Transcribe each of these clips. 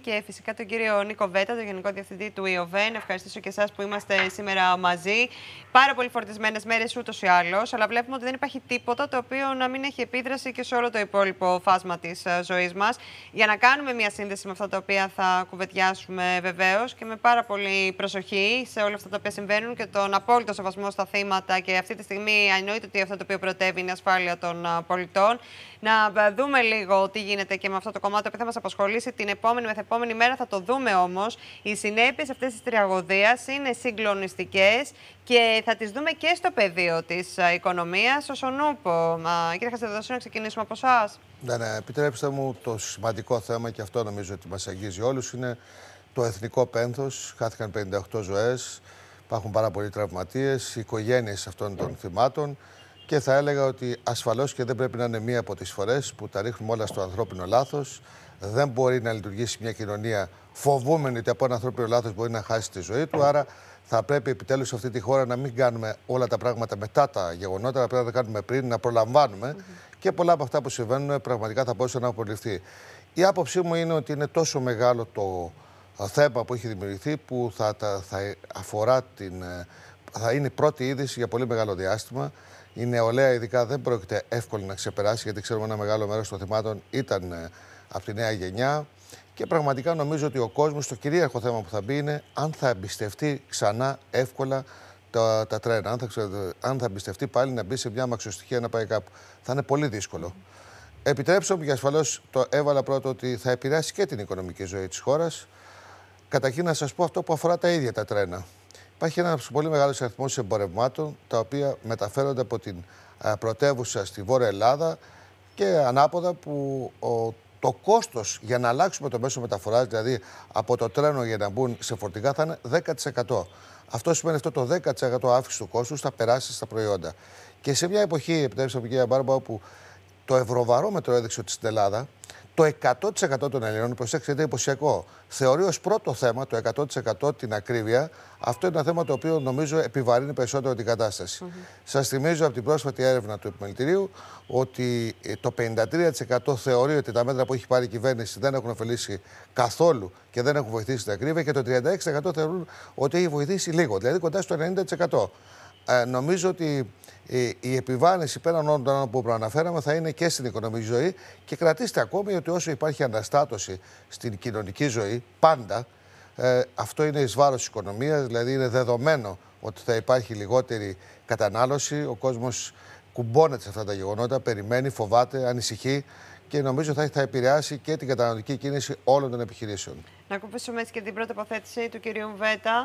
Και φυσικά τον κύριο Νίκο Βέτα, τον Γενικό Διευθυντή του ΙΟΒΕ. Να ευχαριστήσω και εσάς που είμαστε σήμερα μαζί. Πάρα πολύ φορτισμένες μέρες ούτως ή άλλως, αλλά βλέπουμε ότι δεν υπάρχει τίποτα το οποίο να μην έχει επίδραση και σε όλο το υπόλοιπο φάσμα της ζωής μας. Για να κάνουμε μια σύνδεση με αυτά τα οποία θα κουβεντιάσουμε βεβαίως και με πάρα πολύ προσοχή σε όλα αυτά τα οποία συμβαίνουν και τον απόλυτο σεβασμό στα θύματα. Και αυτή τη στιγμή εννοείται ότι αυτό το οποίο πρωτεύει είναι η ασφάλεια των πολιτών. Να δούμε λίγο τι γίνεται και με αυτό το κομμάτι που θα μας απασχολήσει την επόμενη μεθεπόμενη μέρα. Θα το δούμε όμως. Οι συνέπειες αυτής της τραγωδίας είναι συγκλονιστικές και θα τις δούμε και στο πεδίο της οικονομίας ως ο νούπο. Κύριε Χατζηδασού, να ξεκινήσουμε από εσάς. Ναι, επιτρέψτε μου, το σημαντικό θέμα, και αυτό νομίζω ότι μας αγγίζει όλους, είναι το εθνικό πένθος. Χάθηκαν 58 ζωές, υπάρχουν πάρα πολλοί τραυματίες, οι οικογένειες αυτών των θυμάτων. Και θα έλεγα ότι ασφαλώς και δεν πρέπει να είναι μία από τις φορές που τα ρίχνουμε όλα στο ανθρώπινο λάθος. Δεν μπορεί να λειτουργήσει μια κοινωνία φοβούμενη ότι από ένα ανθρώπινο λάθος μπορεί να χάσει τη ζωή του. Άρα θα πρέπει επιτέλους σε αυτή τη χώρα να μην κάνουμε όλα τα πράγματα μετά τα γεγονότα, να πρέπει να τα κάνουμε πριν, να προλαμβάνουμε. Και πολλά από αυτά που συμβαίνουν πραγματικά θα μπορούσαν να απολυθεί. Η άποψή μου είναι ότι είναι τόσο μεγάλο το θέμα που έχει δημιουργηθεί που θα αφορά θα είναι η πρώτη είδηση για πολύ μεγάλο διάστημα. Η νεολαία ειδικά δεν πρόκειται εύκολη να ξεπεράσει, γιατί ξέρουμε ένα μεγάλο μέρος των θυμάτων ήταν από τη νέα γενιά. Και πραγματικά νομίζω ότι ο κόσμος, το κυρίαρχο θέμα που θα μπει είναι αν θα εμπιστευτεί ξανά εύκολα τα τρένα. Αν θα εμπιστευτεί πάλι να μπει σε μια αμαξοστοιχεία να πάει κάπου. Θα είναι πολύ δύσκολο. Επιτρέψτε μου, και ασφαλώς το έβαλα πρώτο, ότι θα επηρεάσει και την οικονομική ζωή της χώρας. Καταρχήν να σας πω αυτό που αφορά τα ίδια τα τρένα. Υπάρχει ένας πολύ μεγάλος αριθμός εμπορευμάτων τα οποία μεταφέρονται από την πρωτεύουσα στη Βόρεια Ελλάδα και ανάποδα, που το κόστος για να αλλάξουμε το μέσο μεταφοράς, δηλαδή από το τρένο για να μπουν σε φορτηγά, θα είναι 10%. Αυτό σημαίνει αυτό το 10% αύξηση του κόστους θα περάσει στα προϊόντα. Και σε μια εποχή, επιτρέψτε μου κυρία Μπάρμπα, όπου το Ευρωβαρόμετρο έδειξε ότι στην Ελλάδα το 100% των Ελλήνων, προσέξτε, είναι εντυπωσιακό, θεωρεί ως πρώτο θέμα το 100% την ακρίβεια. Αυτό είναι ένα θέμα το οποίο νομίζω επιβαρύνει περισσότερο την κατάσταση. Σας θυμίζω από την πρόσφατη έρευνα του Επιμελητηρίου ότι το 53% θεωρεί ότι τα μέτρα που έχει πάρει η κυβέρνηση δεν έχουν ωφελήσει καθόλου και δεν έχουν βοηθήσει την ακρίβεια, και το 36% θεωρούν ότι έχει βοηθήσει λίγο, δηλαδή κοντά στο 90%. Νομίζω ότι η επιβάρυνση πέραν όλων των που προαναφέραμε θα είναι και στην οικονομική ζωή, και κρατήστε ακόμη ότι όσο υπάρχει αναστάτωση στην κοινωνική ζωή, πάντα αυτό είναι εις βάρος της οικονομίας, δηλαδή είναι δεδομένο ότι θα υπάρχει λιγότερη κατανάλωση, ο κόσμος κουμπώνεται σε αυτά τα γεγονότα, περιμένει, φοβάται, ανησυχεί, και νομίζω θα επηρεάσει και την καταναλωτική κίνηση όλων των επιχειρήσεων. Να ακούσουμε έτσι και την πρώτη τοποθέτηση του κυρίου Βέτα.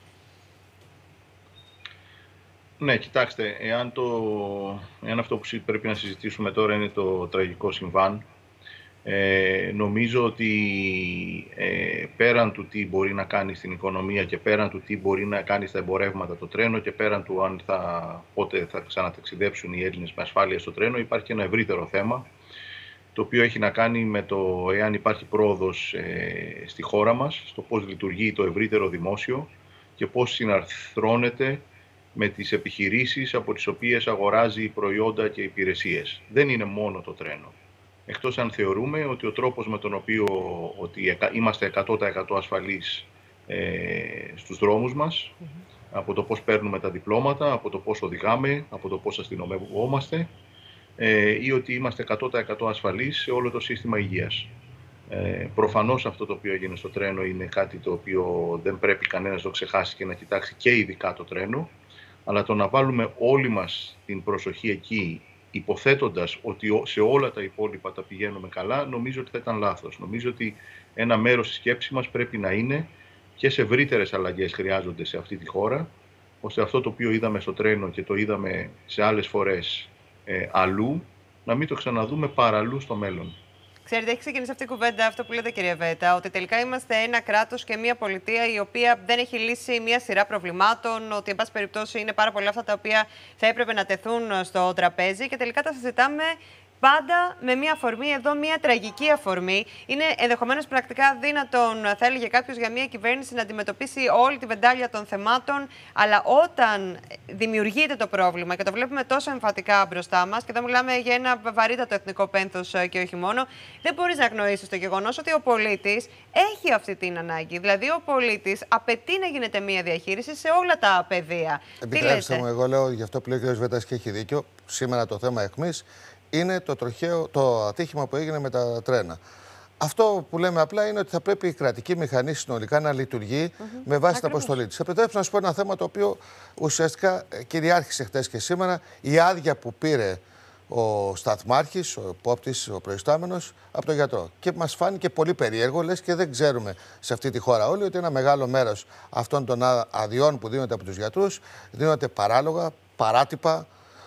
Ναι, κοιτάξτε, εάν αυτό που πρέπει να συζητήσουμε τώρα είναι το τραγικό συμβάν, νομίζω ότι πέραν του τι μπορεί να κάνει στην οικονομία και πέραν του τι μπορεί να κάνει στα εμπορεύματα το τρένο και πέραν του πότε θα ξαναταξιδέψουν οι Έλληνες με ασφάλεια στο τρένο, υπάρχει και ένα ευρύτερο θέμα, το οποίο έχει να κάνει με το εάν υπάρχει πρόοδος στη χώρα μας, στο πώς λειτουργεί το ευρύτερο δημόσιο και πώς συναρθρώνεται με τις επιχειρήσεις από τις οποίες αγοράζει προϊόντα και υπηρεσίες. Δεν είναι μόνο το τρένο. Εκτός αν θεωρούμε ότι ο τρόπος με τον οποίο είμαστε 100% ασφαλείς στους δρόμους μας, από το πώς παίρνουμε τα διπλώματα, από το πώς οδηγάμε, από το πώς αστυνομευόμαστε, ή ότι είμαστε 100% ασφαλείς σε όλο το σύστημα υγείας. Προφανώς αυτό το οποίο έγινε στο τρένο είναι κάτι το οποίο δεν πρέπει κανένας να το ξεχάσει και να κοιτάξει, και ειδικά το τρένο. Αλλά το να βάλουμε όλοι μας την προσοχή εκεί, υποθέτοντας ότι σε όλα τα υπόλοιπα τα πηγαίνουμε καλά, νομίζω ότι θα ήταν λάθος. Νομίζω ότι ένα μέρος της σκέψης μας πρέπει να είναι, και σε ευρύτερες αλλαγές χρειάζονται σε αυτή τη χώρα, ώστε αυτό το οποίο είδαμε στο τρένο και το είδαμε σε άλλες φορές αλλού, να μην το ξαναδούμε παραλλού στο μέλλον. Ξέρετε, έχει ξεκινήσει αυτή η κουβέντα, αυτό που λέτε, κύριε Βέτα, ότι τελικά είμαστε ένα κράτος και μια πολιτεία η οποία δεν έχει λύσει μια σειρά προβλημάτων, ότι, εν πάση περιπτώσει, είναι πάρα πολλά αυτά τα οποία θα έπρεπε να τεθούν στο τραπέζι και τελικά τα συζητάμε πάντα με μία αφορμή, εδώ μία τραγική αφορμή. Είναι ενδεχομένως πρακτικά δύνατον, θα έλεγε κάποιος, για μία κυβέρνηση να αντιμετωπίσει όλη τη βεντάλια των θεμάτων, αλλά όταν δημιουργείται το πρόβλημα και το βλέπουμε τόσο εμφατικά μπροστά μας, και εδώ μιλάμε για ένα βαρύτατο εθνικό πένθος και όχι μόνο, δεν μπορείς να αγνοήσεις το γεγονός ότι ο πολίτης έχει αυτή την ανάγκη. Δηλαδή, ο πολίτης απαιτεί να γίνεται μία διαχείριση σε όλα τα πεδία. Επιτρέψτε μου, εγώ λέω γι' αυτό που λέει ο κ. Βέτας και έχει δίκιο. Σήμερα το θέμα αιχμής είναι το ατύχημα που έγινε με τα τρένα. Αυτό που λέμε απλά είναι ότι θα πρέπει η κρατική μηχανή συνολικά να λειτουργεί με βάση την αποστολή της. Επιτρέψτε να σου πω ένα θέμα το οποίο ουσιαστικά κυριάρχησε χτες και σήμερα. Η άδεια που πήρε ο σταθμάρχης, ο υπόπτης, ο προϊστάμενος από τον γιατρό. Και μας φάνηκε πολύ περίεργο, λες και δεν ξέρουμε σε αυτή τη χώρα όλοι ότι ένα μεγάλο μέρος αυτών των αδειών που δίνονται από τους γιατρούς δίνονται παράλογα, παράτυπα.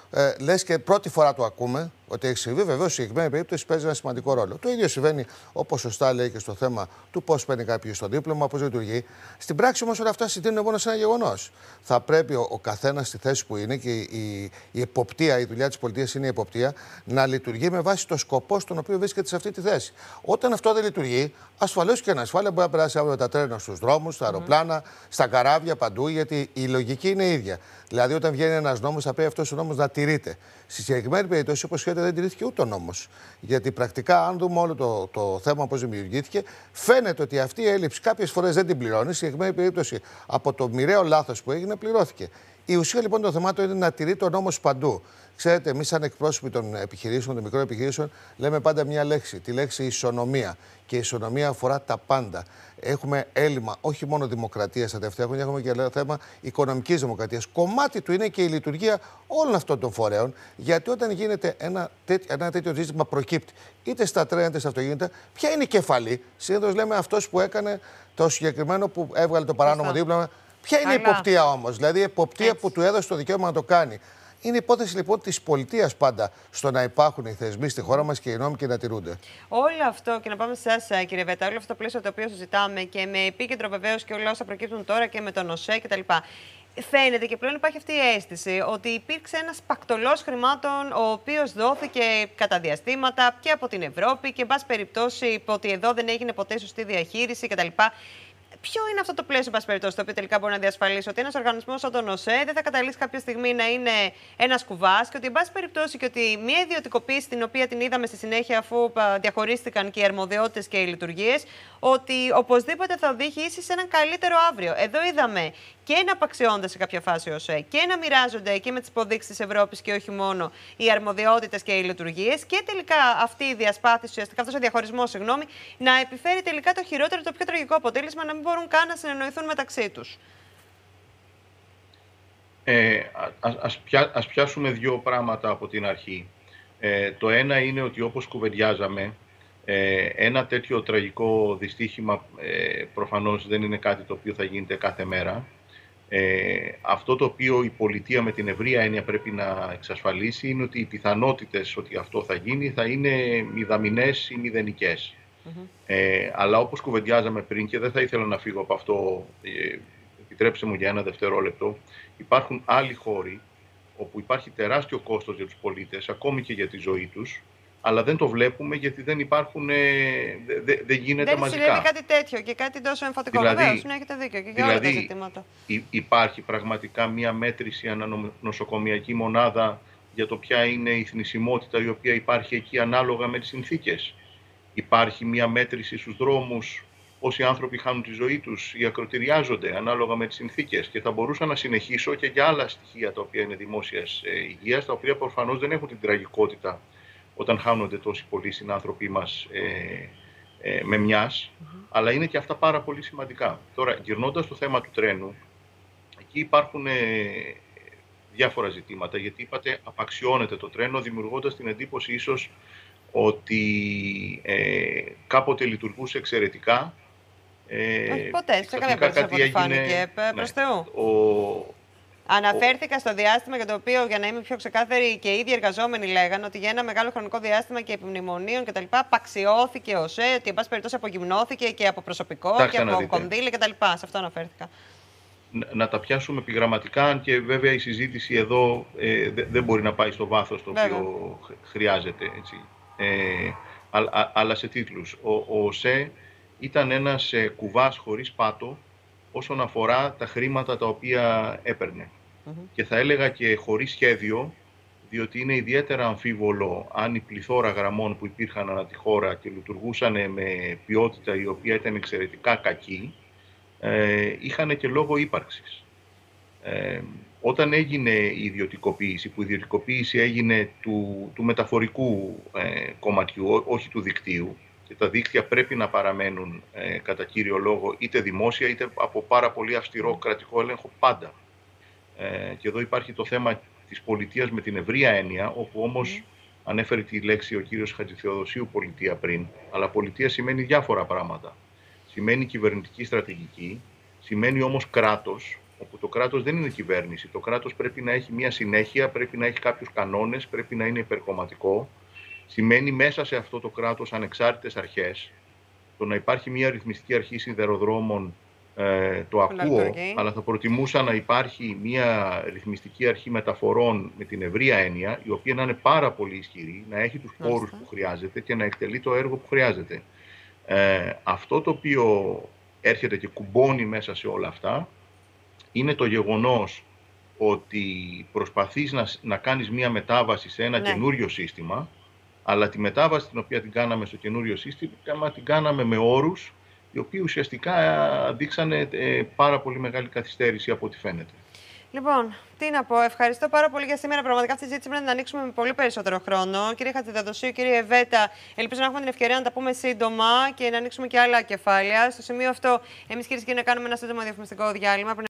Λες και πρώτη φορά το ακούμε ότι έχει συμβεί. Βεβαίως, η συγκεκριμένη περίπτωση παίζει ένα σημαντικό ρόλο. Το ίδιο συμβαίνει, όπως σωστά λέει, και στο θέμα του πώς παίρνει κάποιος το δίπλωμα, πώς λειτουργεί. Στην πράξη όμως όλα αυτά συντείνουν μόνο σε ένα γεγονός. Θα πρέπει ο καθένας στη θέση που είναι, και η εποπτεία, η δουλειά της πολιτείας είναι η εποπτεία, να λειτουργεί με βάση το σκοπό στον οποίο βρίσκεται σε αυτή τη θέση. Όταν αυτό δεν λειτουργεί, ασφαλώς και ανασφάλεια μπορεί να περάσει αύριο τα τρένα στους δρόμους, στα αεροπλάνα, στα καράβια, παντού, γιατί η λογική είναι ίδια. Δηλαδή, όταν βγαίνει ένας νόμος, θα πρέπει αυτός ο νόμος να τηρείται. Στη συγκεκριμένη περίπτωση, όπως ξέρετε, δεν τηρήθηκε ούτε ο νόμος. Γιατί πρακτικά, αν δούμε όλο το θέμα πώς δημιουργήθηκε, φαίνεται ότι αυτή η έλλειψη κάποιες φορές δεν την πληρώνει. Στη συγκεκριμένη περίπτωση, από το μοιραίο λάθος που έγινε, πληρώθηκε. Η ουσία λοιπόν των θεμάτων είναι να τηρεί τον νόμο παντού. Ξέρετε, εμείς, σαν εκπρόσωποι των επιχειρήσεων, των μικρών επιχειρήσεων, λέμε πάντα μια λέξη, τη λέξη ισονομία. Και η ισονομία αφορά τα πάντα. Έχουμε έλλειμμα όχι μόνο δημοκρατίας τα τελευταία χρόνια, έχουμε και θέμα οικονομικής δημοκρατίας. Κομμάτι του είναι και η λειτουργία όλων αυτών των φορέων, γιατί όταν γίνεται ένα τέτοιο ζήτημα προκύπτει, είτε στα τρένα είτε στα αυτοκίνητα, ποια είναι η κεφαλή. Συνήθως λέμε αυτός που έκανε το συγκεκριμένο που έβγαλε το παράνομο δίπλωμα. Ποια είναι η εποπτεία όμως, δηλαδή η εποπτεία που του έδωσε το δικαίωμα να το κάνει. Είναι υπόθεση λοιπόν της πολιτείας πάντα στο να υπάρχουν οι θεσμοί στη χώρα μας και οι νόμοι και να τηρούνται. Όλο αυτό, και να πάμε σε εσάς, κύριε Βέτα, όλο αυτό το πλαίσιο το οποίο συζητάμε και με επίκεντρο βεβαίως και όλα όσα προκύπτουν τώρα και με τον ΟΣΕ κτλ. Φαίνεται και πλέον υπάρχει αυτή η αίσθηση ότι υπήρξε ένας πακτολός χρημάτων, ο οποίος δόθηκε κατά διαστήματα και από την Ευρώπη και, εν πάση περιπτώσει, ότι εδώ δεν έγινε ποτέ σωστή διαχείριση κτλ. Ποιο είναι αυτό το πλαίσιο, εν πάση περιπτώσει, το οποίο τελικά μπορεί να διασφαλίσει ότι ένας οργανισμός σαν τον ΟΣΕ δεν θα καταλήξει κάποια στιγμή να είναι ένας κουβάς, και ότι, εν πάση περιπτώσει, και ότι μια ιδιωτικοποίηση, την οποία την είδαμε στη συνέχεια αφού διαχωρίστηκαν και οι αρμοδιότητες και οι λειτουργίες, ότι οπωσδήποτε θα οδηγήσει σε έναν καλύτερο αύριο. Εδώ είδαμε και να απαξιώνται σε κάποια φάση ο ΟΣΕ και να μοιράζονται και με τις υποδείξεις της Ευρώπης και όχι μόνο οι αρμοδιότητες και οι λειτουργίες, και τελικά αυτή η διασπάθηση, ουσιαστικά αυτός ο διαχωρισμός, να επιφέρει τελικά το χειρότερο, το πιο τραγικό αποτέλεσμα, να μην μπορούν καν να συνεννοηθούν μεταξύ τους. Ας πιάσουμε δύο πράγματα από την αρχή. Το ένα είναι ότι, όπως κουβεντιάζαμε, ένα τέτοιο τραγικό δυστύχημα προφανώς δεν είναι κάτι το οποίο θα γίνεται κάθε μέρα. Αυτό το οποίο η πολιτεία με την ευρεία έννοια πρέπει να εξασφαλίσει είναι ότι οι πιθανότητες ότι αυτό θα γίνει θα είναι μηδαμινές ή μηδενικές. Αλλά όπως κουβεντιάζαμε πριν, και δεν θα ήθελα να φύγω από αυτό, επιτρέψτε μου για ένα δευτερόλεπτο, υπάρχουν άλλοι χώροι όπου υπάρχει τεράστιο κόστος για τους πολίτες, ακόμη και για τη ζωή τους, αλλά δεν το βλέπουμε γιατί δεν υπάρχουν, δεν γίνεται μαζικά. Δεν συνέβη κάτι τέτοιο και κάτι τόσο εμφατικό. Βεβαίως, ναι, έχετε δίκιο και για όλα τα ζητήματα. Υπάρχει πραγματικά μία μέτρηση ανανοσοκομιακή μονάδα για το ποια είναι η θνησιμότητα η οποία υπάρχει εκεί ανάλογα με τις συνθήκες. Υπάρχει μία μέτρηση στους δρόμους, όσοι άνθρωποι χάνουν τη ζωή τους ή ακροτηριάζονται ανάλογα με τις συνθήκες. Και θα μπορούσα να συνεχίσω και για άλλα στοιχεία τα οποία είναι δημόσιας υγείας, τα οποία προφανώς δεν έχουν την τραγικότητα όταν χάνονται τόσοι πολλοί συνάνθρωποι μας με μιας, αλλά είναι και αυτά πάρα πολύ σημαντικά. Τώρα, γυρνώντας στο θέμα του τρένου, εκεί υπάρχουν διάφορα ζητήματα, γιατί είπατε απαξιώνεται το τρένο, δημιουργώντας την εντύπωση ίσως ότι κάποτε λειτουργούσε εξαιρετικά. Όχι ποτέ, σε καμία περίπτωση από ό,τι φάνηκε, προς Θεού. Αναφέρθηκα στο διάστημα για το οποίο, για να είμαι πιο ξεκάθαρη, και οι ίδιοι εργαζόμενοι λέγανε ότι για ένα μεγάλο χρονικό διάστημα και επιμνημονίων κτλ. Απαξιώθηκε ο ΟΣΕ, ότι εν πάση περιπτώσει απογυμνώθηκε και από προσωπικό και από κονδύλια κτλ. Σε αυτό αναφέρθηκα. να τα πιάσουμε επιγραμματικά, αν και βέβαια η συζήτηση εδώ δεν μπορεί να πάει στο βάθος το οποίο χρειάζεται. Έτσι. Αλλά σε τίτλους. Ο ΟΣΕ ήταν ένας κουβάς χωρίς πάτο όσον αφορά τα χρήματα τα οποία έπαιρνε. Και θα έλεγα και χωρίς σχέδιο, διότι είναι ιδιαίτερα αμφίβολο αν η πληθώρα γραμμών που υπήρχαν ανά τη χώρα και λειτουργούσαν με ποιότητα η οποία ήταν εξαιρετικά κακή, είχαν και λόγο ύπαρξης. Όταν έγινε η ιδιωτικοποίηση, που η ιδιωτικοποίηση έγινε του μεταφορικού κομματιού, όχι του δικτύου, και τα δίκτυα πρέπει να παραμένουν κατά κύριο λόγο είτε δημόσια είτε από πάρα πολύ αυστηρό κρατικό έλεγχο πάντα. Και εδώ υπάρχει το θέμα της πολιτείας με την ευρεία έννοια, όπου όμως ανέφερε τη λέξη ο κύριος Χατζηθεοδοσίου πολιτεία πριν, αλλά πολιτεία σημαίνει διάφορα πράγματα. Σημαίνει κυβερνητική στρατηγική, σημαίνει όμως κράτος, όπου το κράτος δεν είναι κυβέρνηση. Το κράτος πρέπει να έχει μια συνέχεια, πρέπει να έχει κάποιους κανόνες, πρέπει να είναι υπερκομματικό. Σημαίνει μέσα σε αυτό το κράτος ανεξάρτητες αρχές. Το να υπάρχει μια ρυθμιστική αρχή σιδηροδρόμων, το ακούω, αλλά θα προτιμούσα να υπάρχει μια ρυθμιστική αρχή μεταφορών με την ευρεία έννοια, η οποία να είναι πάρα πολύ ισχυρή, να έχει τους πόρους που χρειάζεται και να εκτελεί το έργο που χρειάζεται. Αυτό το οποίο έρχεται και κουμπώνει μέσα σε όλα αυτά είναι το γεγονός ότι προσπαθείς να κάνεις μια μετάβαση σε ένα καινούριο σύστημα, αλλά τη μετάβαση την οποία την κάναμε στο καινούριο σύστημα την κάναμε με όρους οι οποίοι ουσιαστικά δείξανε πάρα πολύ μεγάλη καθυστέρηση από ό,τι φαίνεται. Λοιπόν, τι να πω, ευχαριστώ πάρα πολύ για σήμερα. Πραγματικά αυτή τη συζήτηση πρέπει να την ανοίξουμε με πολύ περισσότερο χρόνο. Κύριε Χατζηθεοδοσίου, κύριε Εβέτα, ελπίζω να έχουμε την ευκαιρία να τα πούμε σύντομα και να ανοίξουμε και άλλα κεφάλαια. Στο σημείο αυτό, εμείς κυρίες και κύριοι, να κάνουμε ένα σύντομο διαφημιστικό διάλειμμα.